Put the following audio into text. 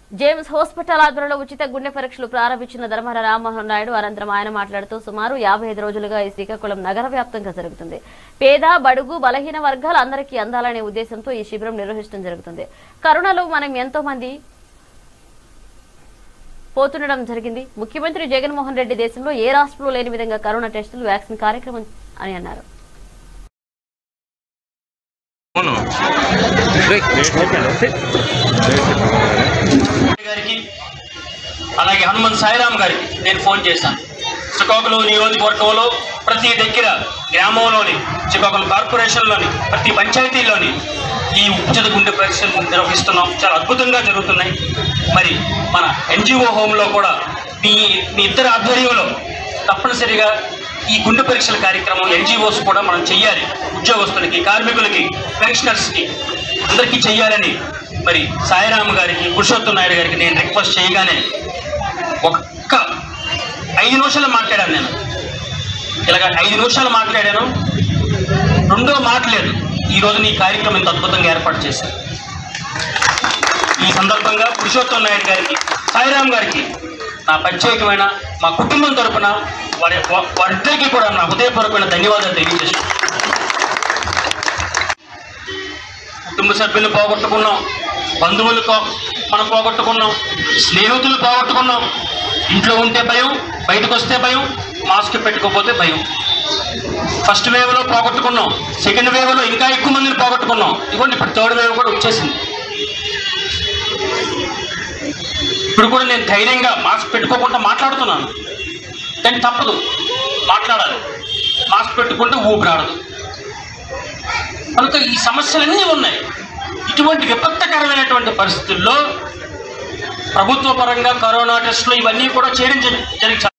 James hospital ఆధ్వర్యంలో ఉచిత గుండె పరీక్షలు ప్రారంభించిన ధర్మాన రామ్మోహన్ నాయుడు అనంతరం ఆయన మాట్లాడుతూ సుమారు 55 రోజులుగా ఈ శ్రీకాకుళం నగర వ్యాప్తంగా జరుగుతుంది. పేద బడుగు బలహీన వర్గాల అందరికీ అందాలనే ఉద్దేశంతో ఈ శిబిరం నిర్వహించడం జరుగుతుంది. కరోనాలో మనం ఎంతో మంది పోతుండడం జరిగింది. ముఖ్యమంత్రి జగన్మోహన్ రెడ్డి దేశంలో ఏ రాష్ట్రంలో లేని విధంగా కరోనా టెస్టులు వ్యాక్సిన్ కార్యక్రమం అని అన్నారు. అలాగే హనుమంత్ సాయిరామ్ గారికి నేను ఫోన్ చేశాను. శ్రీకాకుళం నియోజకవర్గంలో ప్రతి దగ్గర గ్రామంలోని శ్రీకాకుళం కార్పొరేషన్లోని ప్రతి పంచాయతీలోని ఈ ఉచిత గుండె పరీక్షలు నిర్వహిస్తున్నాం. చాలా అద్భుతంగా జరుగుతున్నాయి. మరి మన ఎన్జిఓ హోమ్లో కూడా మీ ఇద్దరు ఆధ్వర్యంలో తప్పనిసరిగా ఈ గుండె పరీక్షల కార్యక్రమం ఎన్జిఓస్ కూడా మనం చెయ్యాలి. ఉద్యోగస్తులకి, కార్మికులకి, పెన్షనర్స్కి అందరికీ చెయ్యాలని మరి సాయిరామ్ గారికి, పురుషోత్తం నాయుడు గారికి నేను రిక్వెస్ట్ చేయగానే ఒక్క 5 నిమిషాలు మాట్లాడాను. నేను ఇలాగ 5 నిమిషాలు మాట్లాడాను. రెండో మాట లేదు. ఈరోజు నీ కార్యక్రమం ఇంత అద్భుతంగా ఏర్పాటు చేశాను. ఈ సందర్భంగా పురుషోత్తం నాయుడు గారికి, సాయిరామ్ గారికి నా ప్రత్యేకమైన మా కుటుంబం తరపున వారిద్దరికీ కూడా నా హృదయపూర్వకమైన ధన్యవాదాలు తెలియజేస్తాను. కుటుంబ సభ్యులు పోగొట్టుకున్నాం, బంధువులు మనం పోగొట్టుకున్నాం, స్నేహితులు పోగొట్టుకున్నాం. ఇంట్లో ఉంటే భయం, బయటకు వస్తే భయం, మాస్క్ పెట్టుకోకపోతే భయం. ఫస్ట్ వేవ్లో పోగొట్టుకున్నాం, సెకండ్ వేవ్లో ఇంకా ఎక్కువ మందిని పోగొట్టుకున్నాం. ఇవ్వండి ఇప్పుడు థర్డ్ వేవ్ కూడా వచ్చేసింది. ఇప్పుడు కూడా నేను ధైర్యంగా మాస్క్ పెట్టుకోకుండా మాట్లాడుతున్నాను. కానీ తప్పదు, మాట్లాడాలి. మాస్క్ పెట్టుకుంటే ఊపిరాడదు. కనుక ఈ సమస్యలన్నీ ఉన్నాయి. ఇటువంటి విపత్కరమైనటువంటి పరిస్థితుల్లో ప్రభుత్వ పరంగా కరోనా టెస్టులు ఇవన్నీ కూడా చేయడం జరిగింది.